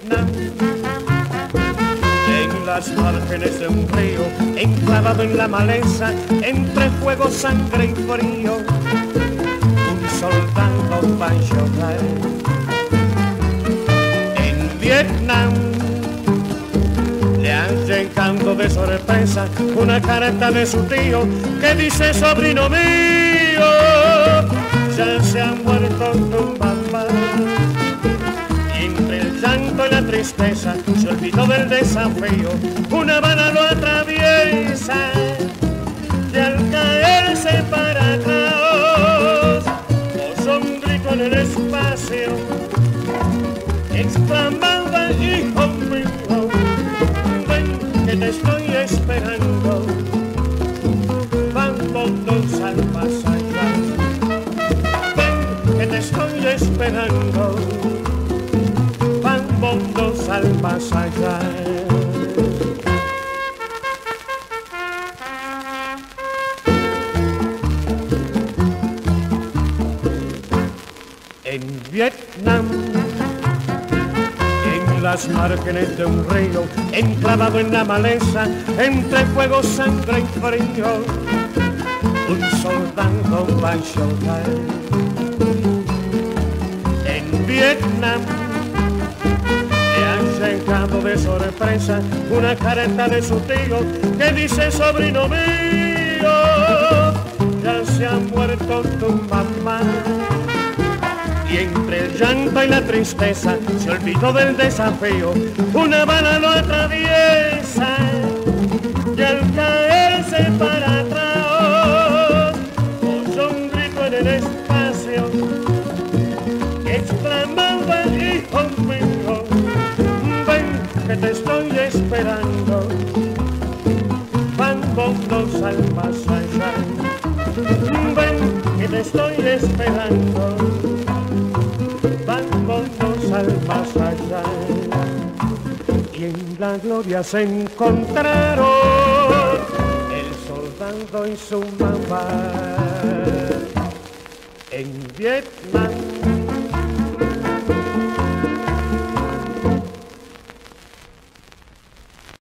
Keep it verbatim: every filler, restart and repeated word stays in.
Vietnam, en las márgenes de un río, enclavado en la maleza, entre fuego, sangre y frío, un soldado va a llorar. En Vietnam le han llegado de sorpresa una carta de su tío que dice: sobrino mío, ya se ha muerto tu papá. Y entre el llanto y la tristeza se olvidó del desafío, una bala lo atraviesa y al caerse para atrás oyó un grito en el espacio, exclamaba: hijo mío, ven que te estoy esperando, vámonos al más allá, ven que te estoy esperando, vámonos al más allá. En Vietnam, en las márgenes de un río, enclavado en la maleza, entre fuego, sangre y frío, un soldado va a llorar. En Vietnam le ha llegado de sorpresa una carta de su tío que dice: sobrino mío, ya se ha muerto tu mamá. Y entre el llanto y la tristeza se olvidó del desafío, una bala lo atraviesa y al caerse para atrás oyó un grito en el espacio, exclamaba: hijo mío, ven que te estoy esperando, vámonos al más allá, ven que te estoy esperando, vámonos al más allá. Y en la gloria se encontraron el soldado y su mamá. En Vietnam